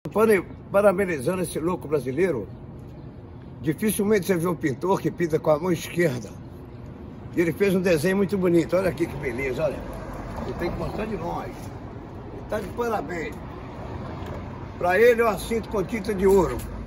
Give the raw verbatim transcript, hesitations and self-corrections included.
Parabenizando esse louco brasileiro. Dificilmente você vê um pintor que pinta com a mão esquerda. E ele fez um desenho muito bonito. Olha aqui que beleza, olha. Ele tem que mostrar de longe. Ele está de parabéns. Para ele eu assinto com tinta de ouro.